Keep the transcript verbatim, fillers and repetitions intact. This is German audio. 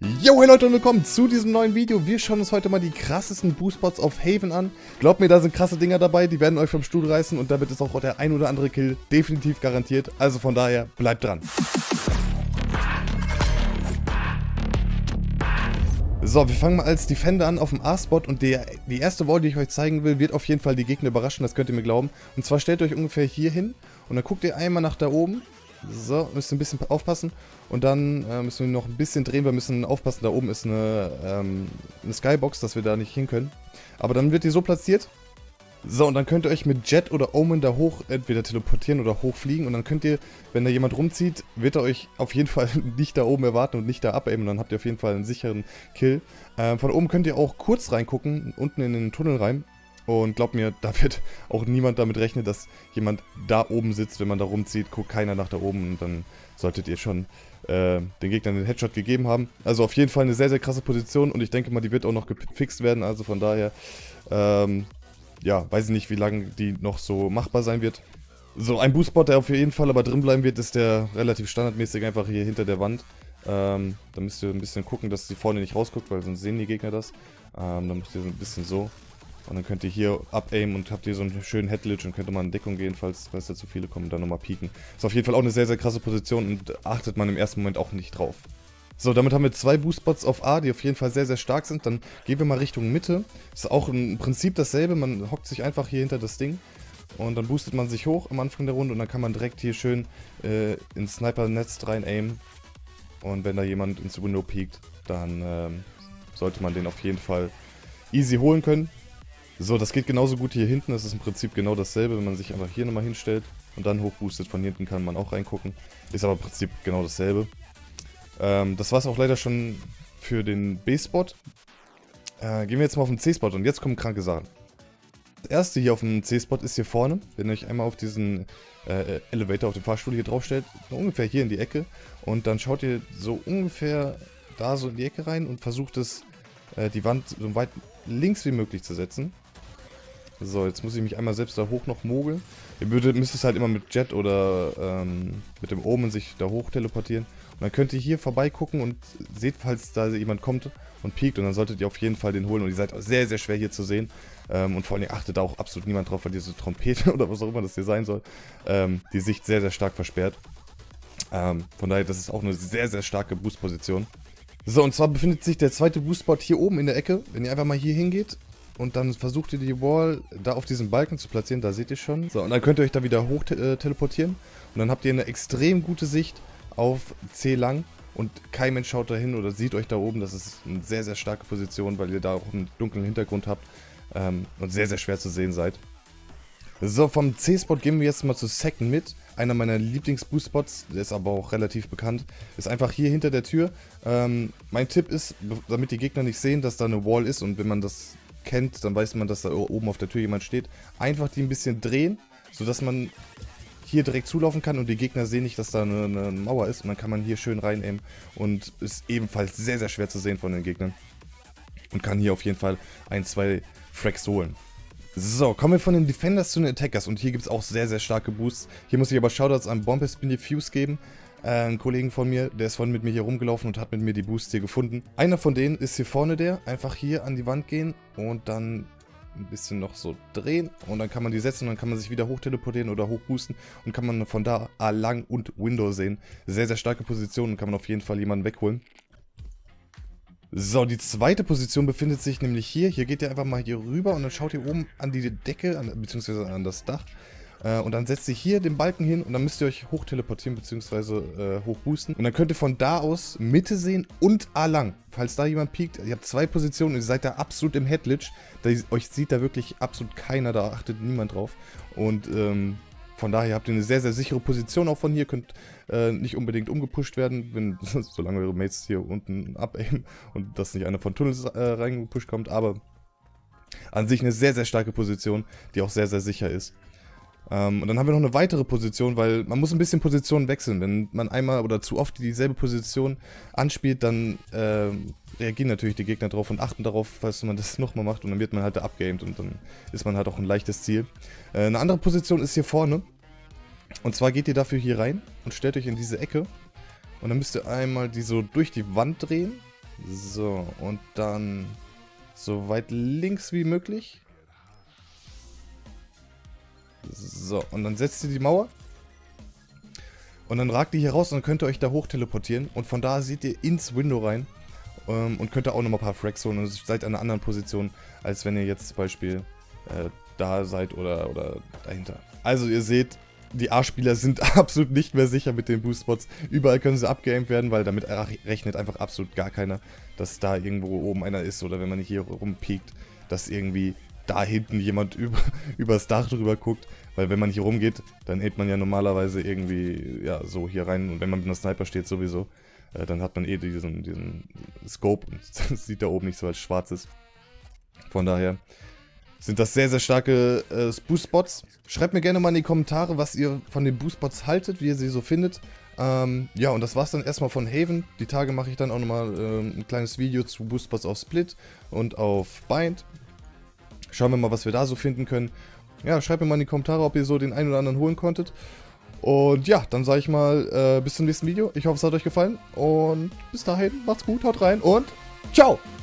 Yo, hey Leute und willkommen zu diesem neuen Video. Wir schauen uns heute mal die krassesten Boostspots auf Haven an. Glaubt mir, da sind krasse Dinger dabei, die werden euch vom Stuhl reißen und damit ist auch der ein oder andere Kill definitiv garantiert. Also von daher, bleibt dran. So, wir fangen mal als Defender an auf dem A-Spot und der, die erste Wall, die ich euch zeigen will, wird auf jeden Fall die Gegner überraschen, das könnt ihr mir glauben. Und zwar stellt euch ungefähr hier hin und dann guckt ihr einmal nach da oben. So, müsst ihr ein bisschen aufpassen und dann äh, müssen wir noch ein bisschen drehen, wir müssen aufpassen, da oben ist eine, ähm, eine Skybox, dass wir da nicht hin können. Aber dann wird die so platziert. So, und dann könnt ihr euch mit Jet oder Omen da hoch entweder teleportieren oder hochfliegen und dann könnt ihr, wenn da jemand rumzieht, wird er euch auf jeden Fall nicht da oben erwarten und nicht da abaimen und dann habt ihr auf jeden Fall einen sicheren Kill. Äh, von oben könnt ihr auch kurz reingucken, unten in den Tunnel rein. Und glaubt mir, da wird auch niemand damit rechnen, dass jemand da oben sitzt, wenn man da rumzieht, guckt keiner nach da oben und dann solltet ihr schon äh, den Gegnern den Headshot gegeben haben. Also auf jeden Fall eine sehr, sehr krasse Position und ich denke mal, die wird auch noch gefixt werden, also von daher, ähm, ja, weiß ich nicht, wie lange die noch so machbar sein wird. So, ein Boostspot, der auf jeden Fall aber drin bleiben wird, ist der relativ standardmäßig einfach hier hinter der Wand. Ähm, da müsst ihr ein bisschen gucken, dass sie vorne nicht rausguckt, weil sonst sehen die Gegner das. Ähm, dann müsst ihr so ein bisschen so. Und dann könnt ihr hier abaimen und habt hier so einen schönen Headledge und könnt mal in Deckung gehen, falls, falls da zu viele kommen und dann nochmal pieken. Ist auf jeden Fall auch eine sehr, sehr krasse Position und achtet man im ersten Moment auch nicht drauf. So, damit haben wir zwei Boostspots auf A, die auf jeden Fall sehr, sehr stark sind. Dann gehen wir mal Richtung Mitte. Ist auch im Prinzip dasselbe, man hockt sich einfach hier hinter das Ding. Und dann boostet man sich hoch am Anfang der Runde und dann kann man direkt hier schön äh, ins Sniper-Netz rein aimen. Und wenn da jemand ins Window piekt, dann ähm, sollte man den auf jeden Fall easy holen können. So, das geht genauso gut hier hinten, das ist im Prinzip genau dasselbe, wenn man sich einfach hier nochmal hinstellt und dann hochboostet, von hinten kann man auch reingucken. Ist aber im Prinzip genau dasselbe. Ähm, das war es auch leider schon für den B-Spot. Äh, gehen wir jetzt mal auf den C-Spot und jetzt kommen kranke Sachen. Das erste hier auf dem C-Spot ist hier vorne, wenn ihr euch einmal auf diesen äh, Elevator, auf den Fahrstuhl hier drauf stellt, ungefähr hier in die Ecke und dann schaut ihr so ungefähr da so in die Ecke rein und versucht es, äh, die Wand so weit links wie möglich zu setzen. So, jetzt muss ich mich einmal selbst da hoch noch mogeln. Ihr würdet, müsst es halt immer mit Jet oder ähm, mit dem Omen sich da hoch teleportieren. Und dann könnt ihr hier vorbeigucken und seht, falls da jemand kommt und piekt. Und dann solltet ihr auf jeden Fall den holen. Und ihr seid auch sehr, sehr schwer hier zu sehen. Ähm, und vor allem achtet da auch absolut niemand drauf, weil diese Trompete oder was auch immer das hier sein soll, ähm, die Sicht sehr, sehr stark versperrt. Ähm, von daher, das ist auch eine sehr, sehr starke Boost-Position. So, und zwar befindet sich der zweite Boostspot hier oben in der Ecke. Wenn ihr einfach mal hier hingeht und dann versucht ihr die Wall da auf diesen Balken zu platzieren, da seht ihr schon. So, und dann könnt ihr euch da wieder hoch te äh, teleportieren. Und dann habt ihr eine extrem gute Sicht auf C lang. Und kein Mensch schaut da hin oder sieht euch da oben. Das ist eine sehr, sehr starke Position, weil ihr da auch einen dunklen Hintergrund habt ähm, und sehr, sehr schwer zu sehen seid. So, vom C-Spot gehen wir jetzt mal zu Second Mid. Einer meiner Lieblings-Boost-Spots, der ist aber auch relativ bekannt, ist einfach hier hinter der Tür. Ähm, mein Tipp ist, damit die Gegner nicht sehen, dass da eine Wall ist und wenn man das kennt, dann weiß man, dass da oben auf der Tür jemand steht, einfach die ein bisschen drehen, sodass man hier direkt zulaufen kann und die Gegner sehen nicht, dass da eine, eine Mauer ist und dann kann man hier schön rein aimen und ist ebenfalls sehr, sehr schwer zu sehen von den Gegnern und kann hier auf jeden Fall ein, zwei Frags holen. So, kommen wir von den Defenders zu den Attackers und hier gibt es auch sehr, sehr starke Boosts. Hier muss ich aber Shoutouts an Bombespin Diffuse geben, äh, einen Kollegen von mir, der ist vorhin mit mir hier rumgelaufen und hat mit mir die Boosts hier gefunden. Einer von denen ist hier vorne der, einfach hier an die Wand gehen und dann ein bisschen noch so drehen und dann kann man die setzen und dann kann man sich wieder hoch teleportieren oder hoch boosten und kann man von da A lang und Window sehen. Sehr, sehr starke Position und kann man auf jeden Fall jemanden wegholen. So, die zweite Position befindet sich nämlich hier. Hier geht ihr einfach mal hier rüber und dann schaut ihr oben an die Decke, an, beziehungsweise an das Dach. Äh, und dann setzt ihr hier den Balken hin und dann müsst ihr euch hoch teleportieren, beziehungsweise äh, hoch boosten. Und dann könnt ihr von da aus Mitte sehen und A lang. Falls da jemand piekt, ihr habt zwei Positionen und ihr seid da absolut im Headledge. Da, euch sieht da wirklich absolut keiner, da achtet niemand drauf. Und ähm... von daher habt ihr eine sehr, sehr sichere Position auch von hier, könnt äh, nicht unbedingt umgepusht werden, wenn, solange eure Mates hier unten abaimen und dass nicht einer von Tunnels äh, reingepusht kommt, aber an sich eine sehr, sehr starke Position, die auch sehr, sehr sicher ist. Ähm, und dann haben wir noch eine weitere Position, weil man muss ein bisschen Positionen wechseln. Wenn man einmal oder zu oft dieselbe Position anspielt, dann äh, reagieren natürlich die Gegner drauf und achten darauf, falls man das nochmal macht und dann wird man halt da abgeaimt und dann ist man halt auch ein leichtes Ziel. Äh, eine andere Position ist hier vorne. Und zwar geht ihr dafür hier rein und stellt euch in diese Ecke. Und dann müsst ihr einmal die so durch die Wand drehen So, und dann so weit links wie möglich. So, und dann setzt ihr die Mauer. Und dann ragt ihr hier raus und dann könnt ihr euch da hoch teleportieren. Und von da seht ihr ins Window rein. Ähm, und könnt da auch nochmal ein paar Frags holen. Und seid an einer anderen Position, als wenn ihr jetzt zum Beispiel äh, da seid oder, oder dahinter. Also ihr seht, die A-Spieler sind absolut nicht mehr sicher mit den Boost-Spots. Überall können sie abgeaimt werden, weil damit rechnet einfach absolut gar keiner, dass da irgendwo oben einer ist. Oder wenn man hier rumpiekt, dass irgendwie da hinten jemand über, übers Dach drüber guckt. Weil wenn man hier rumgeht, dann hält man ja normalerweise irgendwie ja so hier rein. Und wenn man mit einer Sniper steht sowieso, äh, dann hat man eh diesen, diesen Scope. Und das sieht da oben nicht so als schwarz ist. Von daher sind das sehr, sehr starke äh, Boost-Spots. Schreibt mir gerne mal in die Kommentare, was ihr von den Boost-Spots haltet, wie ihr sie so findet. Ähm, ja, und das war's dann erstmal von Haven. Die Tage mache ich dann auch nochmal äh, ein kleines Video zu Boost-Spots auf Split und auf Bind. Schauen wir mal, was wir da so finden können. Ja, schreibt mir mal in die Kommentare, ob ihr so den einen oder anderen holen konntet. Und ja, dann sage ich mal äh, bis zum nächsten Video. Ich hoffe, es hat euch gefallen. Und bis dahin, macht's gut, haut rein und ciao!